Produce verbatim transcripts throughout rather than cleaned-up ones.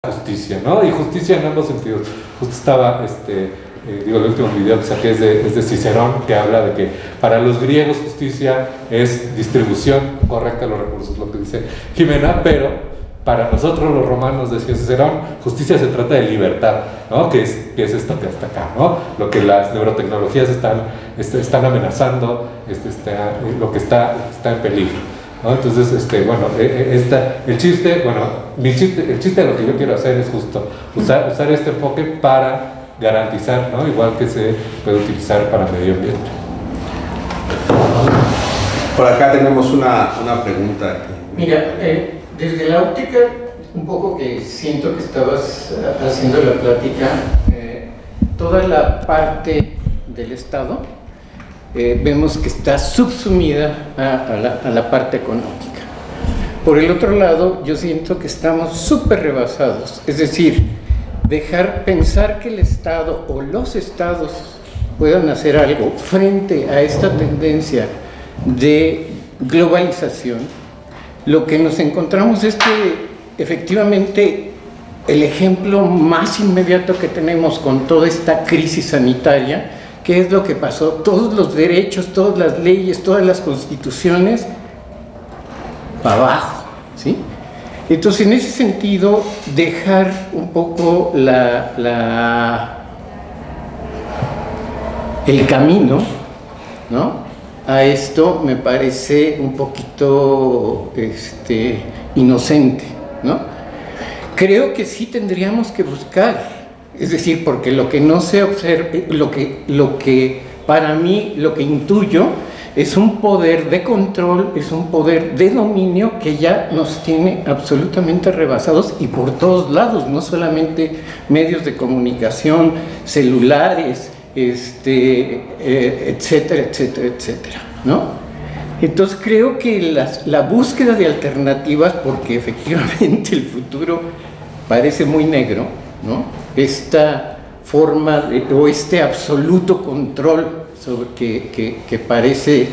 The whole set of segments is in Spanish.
justicia, ¿no? Y justicia en ambos sentidos. Justo estaba, este, eh, digo, el último video que saqué es de, es de Cicerón, que habla de que para los griegos justicia es distribución correcta de los recursos, lo que dice Jimena, pero para nosotros los romanos, decía Cicerón, justicia se trata de libertad, ¿no? Que es, que es esto que hasta acá, ¿no? Lo que las neurotecnologías están, este, están amenazando, este, está, lo que está, está en peligro, ¿no? Entonces, este, bueno, esta, el chiste, bueno, mi chiste, el chiste de lo que yo quiero hacer es justo usar, usar este enfoque para garantizar, ¿no? Igual que se puede utilizar para medio ambiente. Por acá tenemos una, una pregunta. Mira, eh, desde la óptica, un poco que siento que estabas haciendo la plática, eh, toda la parte del Estado, eh, vemos que está subsumida a, a, la, a la parte económica. Por el otro lado, yo siento que estamos súper rebasados, es decir, dejar pensar que el Estado o los Estados puedan hacer algo frente a esta tendencia de globalización. Lo que nos encontramos es que efectivamente el ejemplo más inmediato que tenemos con toda esta crisis sanitaria, ¿qué es lo que pasó? Todos los derechos, todas las leyes, todas las constituciones para abajo, ¿sí? Entonces, en ese sentido, dejar un poco la, la, el camino, ¿no?, a esto me parece un poquito este, inocente, ¿no? Creo que sí tendríamos que buscar, es decir, porque lo que no se observa, lo que, lo que para mí, lo que intuyo, es un poder de control, es un poder de dominio que ya nos tiene absolutamente rebasados y por todos lados, no solamente medios de comunicación, celulares, este, eh, etcétera, etcétera, etcétera, ¿no? Entonces creo que las, la búsqueda de alternativas, porque efectivamente el futuro parece muy negro, ¿no? Esta forma de, o este absoluto control sobre que, que, que parece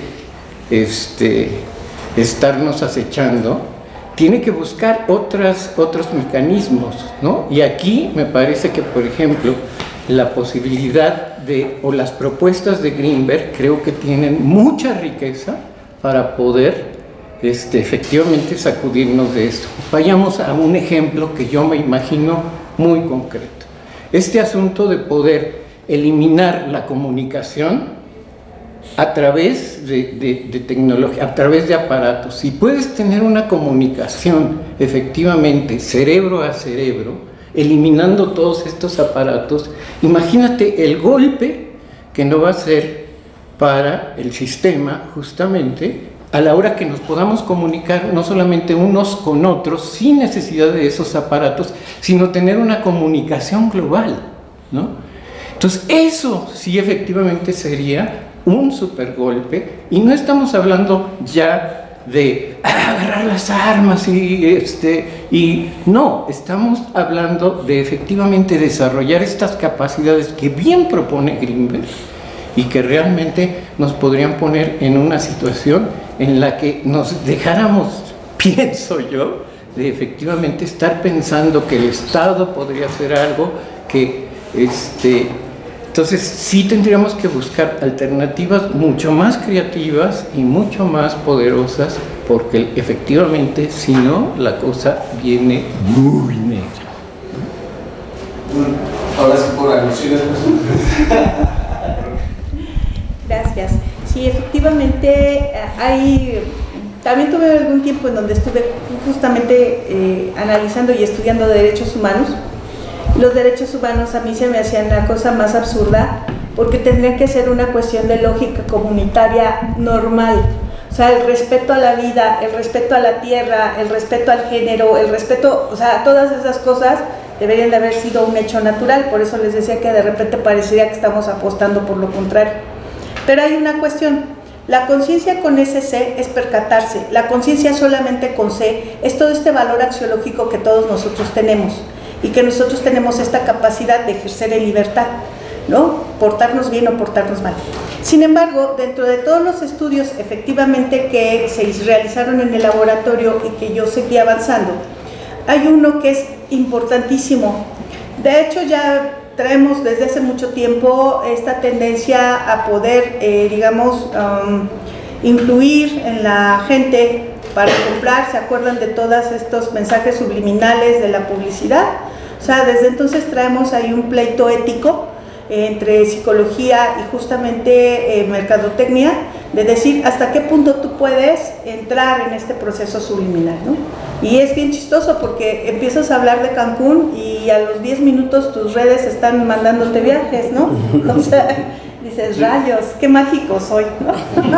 este, estarnos acechando, tiene que buscar otras, otros mecanismos, ¿no? Y aquí me parece que, por ejemplo, la posibilidad de, o las propuestas de Greenberg creo que tienen mucha riqueza para poder este, efectivamente sacudirnos de esto. Vayamos a un ejemplo que yo me imagino muy concreto. Este asunto de poder eliminar la comunicación a través de, de, de tecnología, a través de aparatos. Si puedes tener una comunicación efectivamente cerebro a cerebro, eliminando todos estos aparatos, imagínate el golpe que no va a ser para el sistema justamente a la hora que nos podamos comunicar no solamente unos con otros sin necesidad de esos aparatos, sino tener una comunicación global, ¿no? Entonces eso sí efectivamente sería un super golpe, y no estamos hablando ya de agarrar las armas y, este, y no, estamos hablando de efectivamente desarrollar estas capacidades que bien propone Greenberg y que realmente nos podrían poner en una situación en la que nos dejáramos, pienso yo, de efectivamente estar pensando que el Estado podría hacer algo que este, entonces sí tendríamos que buscar alternativas mucho más creativas y mucho más poderosas, porque efectivamente si no la cosa viene muy negra. Ahora sí por alusiones. Gracias. Sí, efectivamente hay, también tuve algún tiempo en donde estuve justamente eh, analizando y estudiando derechos humanos. Los derechos humanos a mí se me hacían la cosa más absurda, porque tendría que ser una cuestión de lógica comunitaria normal. O sea, el respeto a la vida, el respeto a la tierra, el respeto al género, el respeto, o sea, todas esas cosas deberían de haber sido un hecho natural. Por eso les decía que de repente parecería que estamos apostando por lo contrario. Pero hay una cuestión. La conciencia con ese C es percatarse. La conciencia solamente con C es todo este valor axiológico que todos nosotros tenemos, y que nosotros tenemos esta capacidad de ejercer en libertad, ¿no? Portarnos bien o portarnos mal. Sin embargo, dentro de todos los estudios efectivamente que se realizaron en el laboratorio y que yo seguí avanzando, hay uno que es importantísimo. De hecho, ya traemos desde hace mucho tiempo esta tendencia a poder, eh, digamos, um, influir en la gente para comprar. ¿Se acuerdan de todos estos mensajes subliminales de la publicidad? O sea, desde entonces traemos ahí un pleito ético eh, entre psicología y justamente eh, mercadotecnia, de decir hasta qué punto tú puedes entrar en este proceso subliminal, ¿no? Y es bien chistoso porque empiezas a hablar de Cancún y a los diez minutos tus redes están mandándote viajes, ¿no? O sea, dices, rayos, qué mágico soy, ¿no?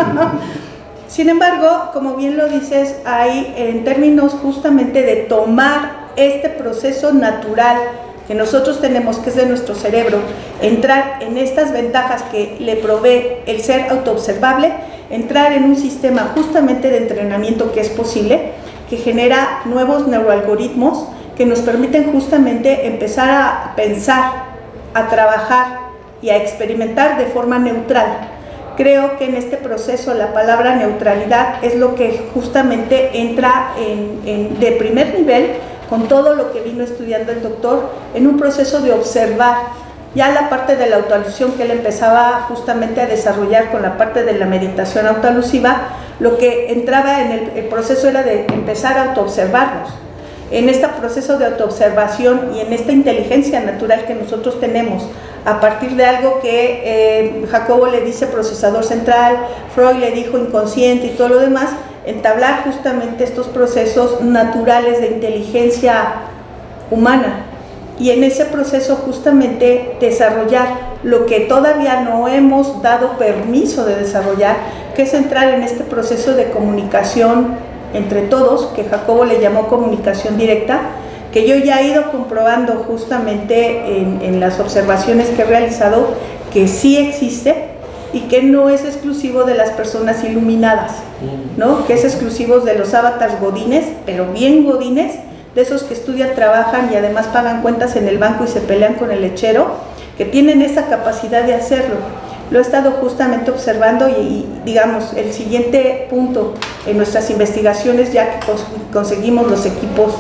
Sin embargo, como bien lo dices, hay en términos justamente de tomar este proceso natural que nosotros tenemos, que es de nuestro cerebro, entrar en estas ventajas que le provee el ser autoobservable, entrar en un sistema justamente de entrenamiento que es posible, que genera nuevos neuroalgoritmos que nos permiten justamente empezar a pensar, a trabajar y a experimentar de forma neutral. Creo que en este proceso la palabra neutralidad es lo que justamente entra en, en, de primer nivel con todo lo que vino estudiando el doctor, en un proceso de observar. Ya la parte de la autoalusión que él empezaba justamente a desarrollar con la parte de la meditación autoalusiva, lo que entraba en el, el proceso era de empezar a autoobservarnos. En este proceso de autoobservación y en esta inteligencia natural que nosotros tenemos, a partir de algo que eh, Jacobo le dice procesador central, Freud le dijo inconsciente y todo lo demás, entablar justamente estos procesos naturales de inteligencia humana y en ese proceso justamente desarrollar lo que todavía no hemos dado permiso de desarrollar, que es entrar en este proceso de comunicación entre todos, que Jacobo le llamó comunicación directa, que yo ya he ido comprobando justamente en, en las observaciones que he realizado que sí existe y que no es exclusivo de las personas iluminadas, ¿no? Que es exclusivo de los avatars godines, pero bien godines, de esos que estudian, trabajan y además pagan cuentas en el banco y se pelean con el lechero, que tienen esa capacidad de hacerlo. Lo he estado justamente observando y, y digamos, el siguiente punto en nuestras investigaciones, ya que cons conseguimos los equipos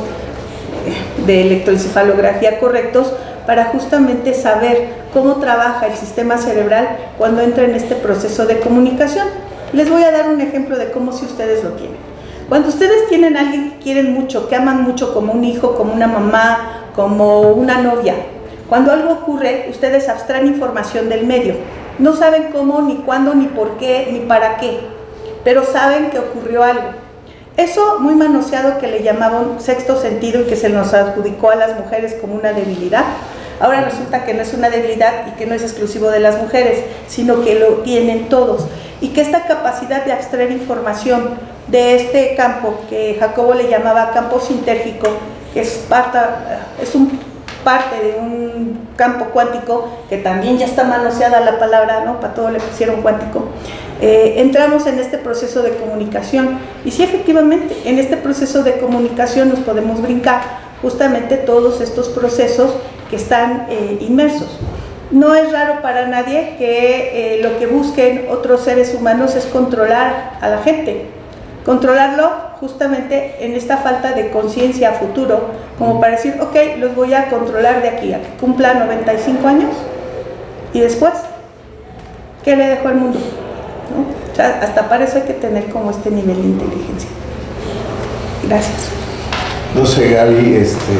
de electroencefalografía correctos, para justamente saber cómo trabaja el sistema cerebral cuando entra en este proceso de comunicación. Les voy a dar un ejemplo de cómo si ustedes lo tienen. Cuando ustedes tienen a alguien que quieren mucho, que aman mucho, como un hijo, como una mamá, como una novia, cuando algo ocurre, ustedes abstraen información del medio. No saben cómo, ni cuándo, ni por qué, ni para qué, pero saben que ocurrió algo. Eso muy manoseado que le llamaban sexto sentido y que se nos adjudicó a las mujeres como una debilidad, ahora resulta que no es una debilidad y que no es exclusivo de las mujeres, sino que lo tienen todos. Y que esta capacidad de abstraer información de este campo, que Jacobo le llamaba campo sintérgico, que es parte, es un, parte de un campo cuántico, que también ya está manoseada la palabra, ¿no? Para todo le pusieron cuántico. Eh, entramos en este proceso de comunicación y sí, efectivamente, en este proceso de comunicación nos podemos brincar justamente todos estos procesos que están eh, inmersos. No es raro para nadie que eh, lo que busquen otros seres humanos es controlar a la gente, controlarlo justamente en esta falta de conciencia a futuro, como para decir, ok, los voy a controlar de aquí a que cumpla noventa y cinco años y después, ¿qué le dejo al mundo? ¿No? O sea, hasta para eso hay que tener como este nivel de inteligencia. Gracias. No sé, Gaby, este...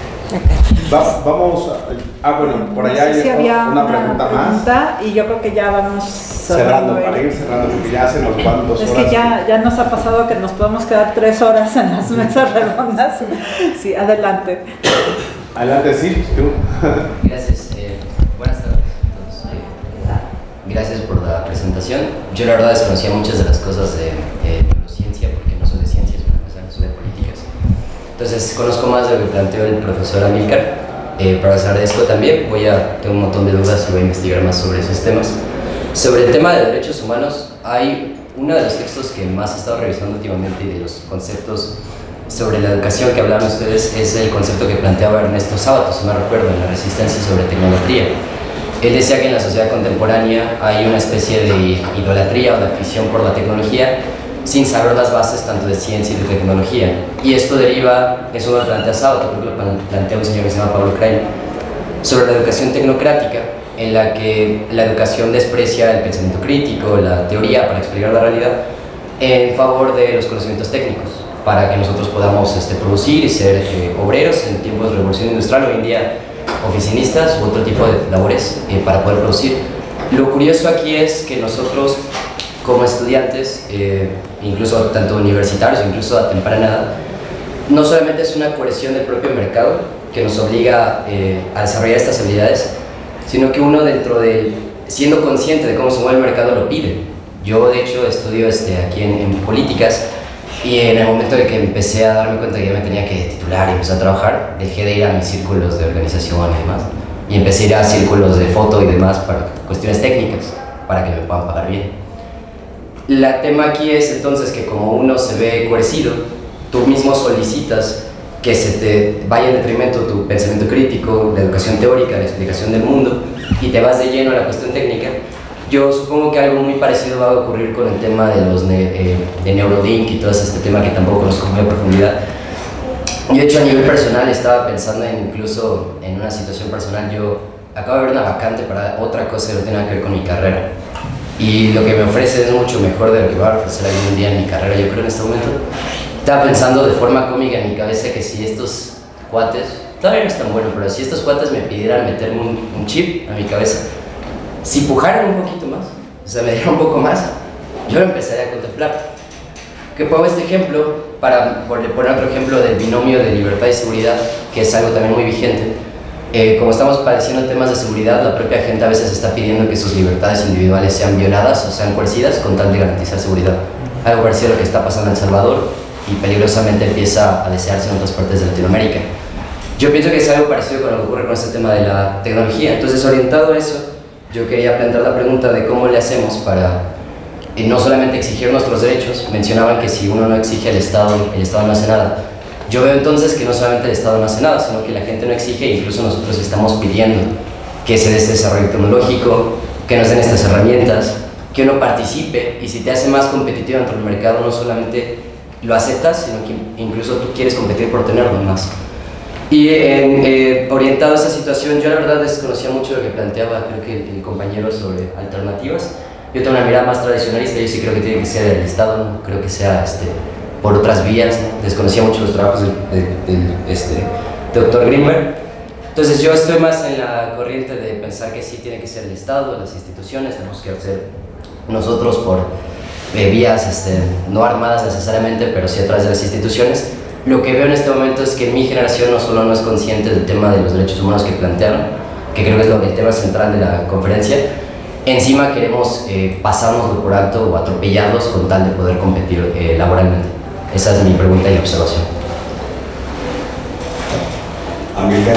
Va, vamos a... Ah, bueno, por allá no sé hay si había una, una pregunta, pregunta más. Y yo creo que ya vamos cerrando, cerrando para ir cerrando, porque ya se nos van dos es horas. Es que ya, ya nos ha pasado que nos podemos quedar tres horas en las mesas redondas. Sí, adelante. Adelante, sí, tú. Gracias. Eh, buenas tardes a todos. Eh, gracias por la presentación. Yo la verdad desconocía muchas de las cosas de eh, neurociencia, porque no soy de ciencias, para empezar, soy de políticas. Entonces conozco más de lo que planteó el profesor Amílcar. Eh, para hablar de esto también voy a, tengo un montón de dudas y voy a investigar más sobre esos temas. Sobre el tema de derechos humanos, hay uno de los textos que más he estado revisando últimamente y de los conceptos sobre la educación que hablaban ustedes es el concepto que planteaba Ernesto Sábato, si no recuerdo, en la resistencia sobre tecnología. Él decía que en la sociedad contemporánea hay una especie de idolatría o de afición por la tecnología sin saber las bases tanto de ciencia y de tecnología. Y esto deriva, eso lo plantea Sábato, creo que lo plantea un señor que se llama Pablo Krain, sobre la educación tecnocrática, en la que la educación desprecia el pensamiento crítico, la teoría para explicar la realidad, en favor de los conocimientos técnicos, para que nosotros podamos este, producir y ser eh, obreros en tiempos de revolución industrial, hoy en día oficinistas u otro tipo de labores eh, para poder producir. Lo curioso aquí es que nosotros, como estudiantes, eh, incluso tanto universitarios, incluso a temprana edad, no solamente es una coerción del propio mercado que nos obliga eh, a desarrollar estas habilidades, sino que uno dentro de, siendo consciente de cómo se mueve el mercado, lo pide. Yo de hecho estudio este, aquí en, en políticas, y en el momento de que empecé a darme cuenta que ya me tenía que titular y empecé a trabajar, dejé de ir a mis círculos de organización y demás, y empecé a ir a círculos de foto y demás para cuestiones técnicas, para que me puedan pagar bien. El tema aquí es entonces que como uno se ve coercido, tú mismo solicitas que se te vaya en detrimento tu pensamiento crítico, la educación teórica, la explicación del mundo, y te vas de lleno a la cuestión técnica. Yo supongo que algo muy parecido va a ocurrir con el tema de los ne eh, de Neurolink y todo este tema que tampoco conozco muy a profundidad. Yo de hecho a nivel personal estaba pensando en, incluso en una situación personal, yo acabo de ver una vacante para otra cosa que no tiene nada que ver con mi carrera, y lo que me ofrece es mucho mejor de lo que va a ofrecer algún día en mi carrera, yo creo en este momento. Estaba pensando de forma cómica en mi cabeza que si estos cuates, todavía no es tan bueno, pero si estos cuates me pidieran meterme un, un chip a mi cabeza, si pujaran un poquito más, o sea, me dieran un poco más, yo lo empezaría a contemplar. Que pongo este ejemplo para poner otro ejemplo del binomio de libertad y seguridad, que es algo también muy vigente. Eh, como estamos padeciendo temas de seguridad, la propia gente a veces está pidiendo que sus libertades individuales sean violadas o sean coercidas con tal de garantizar seguridad. Algo parecido a lo que está pasando en El Salvador y peligrosamente empieza a desearse en otras partes de Latinoamérica. Yo pienso que es algo parecido con lo que ocurre con este tema de la tecnología. Entonces, orientado a eso, yo quería plantear la pregunta de cómo le hacemos para eh, no solamente exigir nuestros derechos. Mencionaban que si uno no exige al Estado, el Estado no hace nada. Yo veo entonces que no solamente el Estado no hace nada, sino que la gente no exige, e incluso nosotros estamos pidiendo que se dé este desarrollo tecnológico, que nos den estas herramientas, que uno participe, y si te hace más competitivo dentro del mercado, no solamente lo aceptas, sino que incluso tú quieres competir por tenerlo más. Y en, eh, orientado a esa situación, yo la verdad desconocía mucho lo que planteaba, creo que el, el compañero, sobre alternativas. Yo tengo una mirada más tradicionalista, yo sí creo que tiene que ser el Estado, no creo que sea este, por otras vías, ¿no? Desconocía mucho los trabajos del, del, del este, doctor Grimberg. Entonces yo estoy más en la corriente de pensar que sí tiene que ser el Estado, las instituciones, tenemos que hacer nosotros por eh, vías este, no armadas necesariamente, pero sí a través de las instituciones. Lo que veo en este momento es que mi generación no solo no es consciente del tema de los derechos humanos que plantearon, que creo que es lo, el tema central de la conferencia, encima queremos eh, pasárnoslo por alto o atropellarlos con tal de poder competir eh, laboralmente. Esa es mi pregunta y observación. Amiga.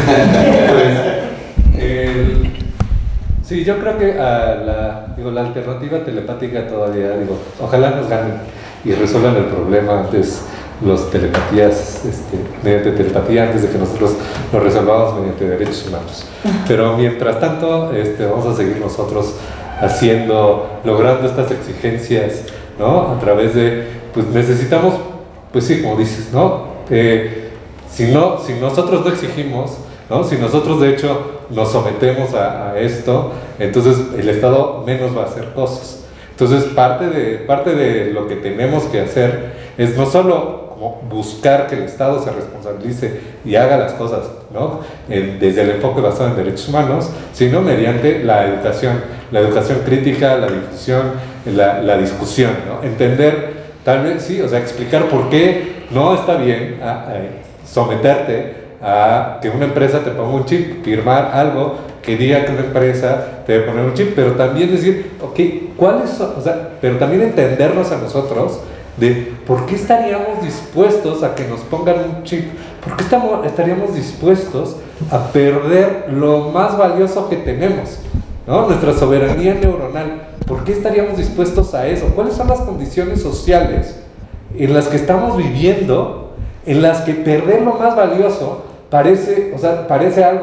Pues, el, sí, yo creo que a la, digo, la alternativa telepática todavía, digo, ojalá nos ganen y resuelvan el problema antes los telepatías, este, mediante telepatía, antes de que nosotros lo resolvamos mediante derechos humanos. Pero mientras tanto, este, vamos a seguir nosotros haciendo, logrando estas exigencias, ¿no? A través de, pues necesitamos, pues sí, como dices, ¿no? Eh, si no, si nosotros no exigimos, ¿no? Si nosotros de hecho nos sometemos a, a esto, entonces el Estado menos va a hacer cosas. Entonces parte de, parte de lo que tenemos que hacer es no solo como buscar que el Estado se responsabilice y haga las cosas, ¿no? En, desde el enfoque basado en derechos humanos, sino mediante la educación, la educación crítica, la difusión, la, la discusión, ¿no? Entender, tal vez sí, o sea, explicar por qué no está bien a, a someterte a que una empresa te ponga un chip, firmar algo que diga que una empresa te debe poner un chip, pero también decir, ok, ¿cuáles son? O sea, pero también entendernos a nosotros de por qué estaríamos dispuestos a que nos pongan un chip, por qué estamos, estaríamos dispuestos a perder lo más valioso que tenemos, ¿no? Nuestra soberanía neuronal. ¿Por qué estaríamos dispuestos a eso? ¿Cuáles son las condiciones sociales en las que estamos viviendo, en las que perder lo más valioso parece, o sea, parece algo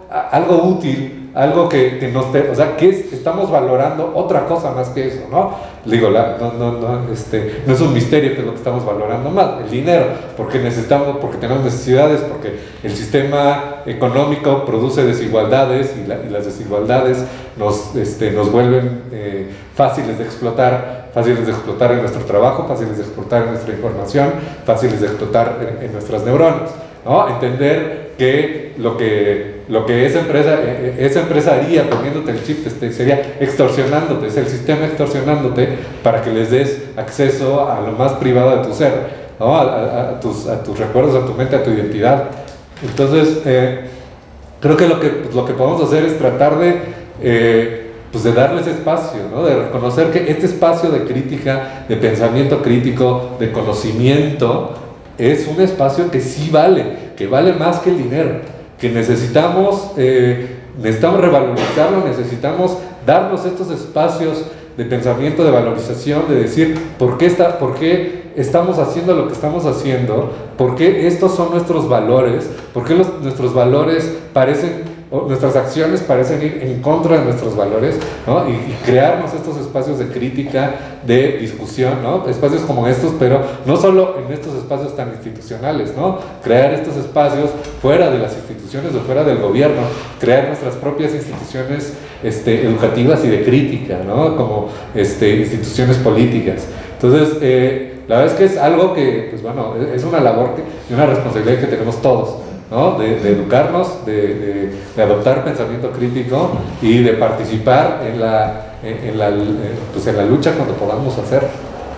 algo útil, algo que, que nos, te, o sea, que es, estamos valorando otra cosa más que eso, ¿no? Digo, la, no, no, no, este, no es un misterio que es lo que estamos valorando más, el dinero, porque necesitamos, porque tenemos necesidades, porque el sistema económico produce desigualdades y, la, y las desigualdades nos, este, nos vuelven eh, fáciles de explotar, fáciles de explotar en nuestro trabajo, fáciles de explotar en nuestra información, fáciles de explotar en, en nuestras neuronas, ¿no? Entender que lo que, lo que esa empresa, esa empresa haría poniéndote el chip este, sería extorsionándote, es el sistema extorsionándote para que les des acceso a lo más privado de tu ser, ¿no? a, a, a, tus, a tus recuerdos, a tu mente, a tu identidad. Entonces, eh, creo que lo que, pues, lo que podemos hacer es tratar de, eh, pues de darles espacio, ¿no? De reconocer que este espacio de crítica, de pensamiento crítico, de conocimiento, es un espacio que sí vale, que vale más que el dinero, que necesitamos, eh, necesitamos revalorizarlo, necesitamos darnos estos espacios de pensamiento, de valorización, de decir por qué, está, por qué estamos haciendo lo que estamos haciendo, por qué estos son nuestros valores, por qué los, nuestros valores parecen, o nuestras acciones parecen ir en contra de nuestros valores, ¿no? y, y crearnos estos espacios de crítica, de discusión, ¿no? Espacios como estos, pero no solo en estos espacios tan institucionales, ¿no? Crear estos espacios fuera de las instituciones o fuera del gobierno, crear nuestras propias instituciones este, educativas y de crítica, ¿no? Como este, instituciones políticas. Entonces, eh, la verdad es que es algo que, pues bueno, es una labor que, y una responsabilidad que tenemos todos, ¿no? De, de educarnos, de, de, de adoptar pensamiento crítico y de participar en la, en, en la, pues en la lucha cuando podamos hacerlo.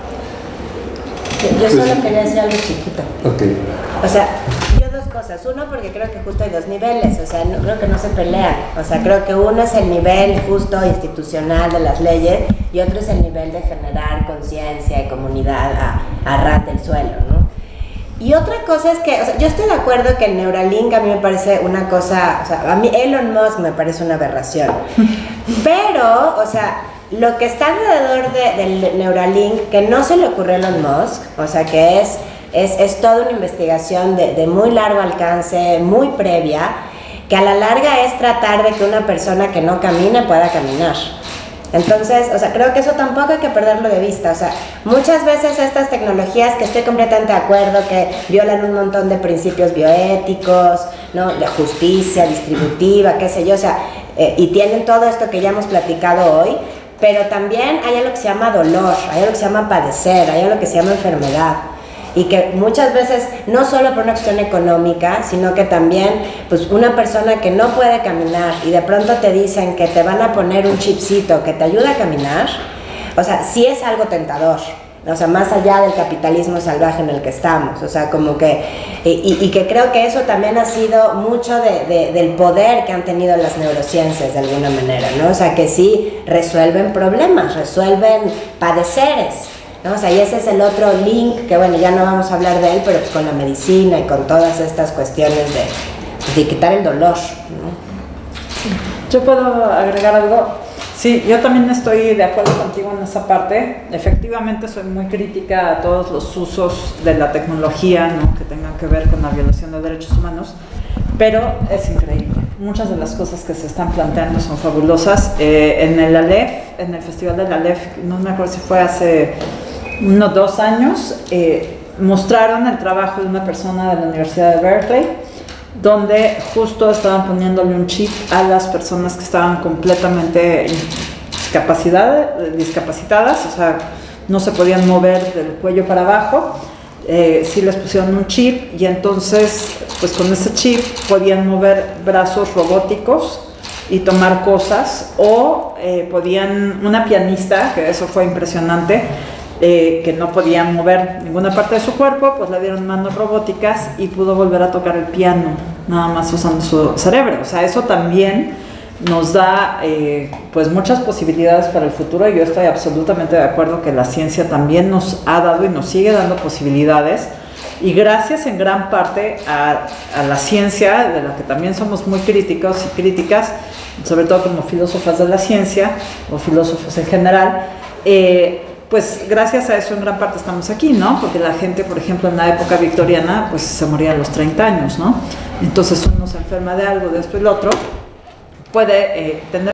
Yo solo quería decir algo chiquito. Okay. O sea, yo dos cosas. Uno, porque creo que justo hay dos niveles, o sea, no, creo que no se pelean. O sea, creo que uno es el nivel justo institucional de las leyes y otro es el nivel de generar conciencia y comunidad a, a ras del suelo, ¿no? Y otra cosa es que, o sea, yo estoy de acuerdo que el Neuralink a mí me parece una cosa, o sea, a mí Elon Musk me parece una aberración. Pero, o sea, lo que está alrededor de, del Neuralink, que no se le ocurrió a Elon Musk, o sea, que es, es, es toda una investigación de, de muy largo alcance, muy previa, que a la larga es tratar de que una persona que no camina pueda caminar. Entonces, o sea, creo que eso tampoco hay que perderlo de vista. O sea, muchas veces estas tecnologías, que estoy completamente de acuerdo, que violan un montón de principios bioéticos, ¿no? De justicia distributiva, qué sé yo, o sea, eh, y tienen todo esto que ya hemos platicado hoy, pero también hay algo que se llama dolor, hay algo que se llama padecer, hay algo que se llama enfermedad. Y que muchas veces, no solo por una cuestión económica, sino que también, pues una persona que no puede caminar y de pronto te dicen que te van a poner un chipcito que te ayuda a caminar, o sea, sí es algo tentador, o sea, más allá del capitalismo salvaje en el que estamos, o sea, como que, y, y que creo que eso también ha sido mucho de, de, del poder que han tenido las neurociencias de alguna manera, ¿no? O sea, que sí resuelven problemas, resuelven padeceres, ¿no? O sea, y ese es el otro link, que bueno, ya no vamos a hablar de él, pero pues con la medicina y con todas estas cuestiones de, de quitar el dolor, ¿no? ¿Yo puedo agregar algo? Sí, yo también estoy de acuerdo contigo en esa parte. Efectivamente soy muy crítica a todos los usos de la tecnología, ¿no? Que tengan que ver con la violación de derechos humanos, pero es increíble. Muchas de las cosas que se están planteando son fabulosas. Eh, en el Aleph, en el Festival del Aleph, no me acuerdo si fue hace unos dos años, eh, mostraron el trabajo de una persona de la Universidad de Berkeley, donde justo estaban poniéndole un chip a las personas que estaban completamente discapacitadas, discapacitadas, o sea, no se podían mover del cuello para abajo. Eh, sí les pusieron un chip y entonces, pues con ese chip podían mover brazos robóticos y tomar cosas, o eh, podían, una pianista, que eso fue impresionante, Eh, que no podía mover ninguna parte de su cuerpo, pues le dieron manos robóticas y pudo volver a tocar el piano, nada más usando su cerebro. O sea, eso también nos da eh, pues muchas posibilidades para el futuro, y yo estoy absolutamente de acuerdo que la ciencia también nos ha dado y nos sigue dando posibilidades, y gracias en gran parte a, a la ciencia, de la que también somos muy críticos y críticas, sobre todo como filósofas de la ciencia, o filósofos en general, eh, pues gracias a eso en gran parte estamos aquí, ¿no? Porque la gente, por ejemplo, en la época victoriana, pues se moría a los treinta años, ¿no? Entonces uno se enferma de algo, de esto y lo otro, puede eh, tener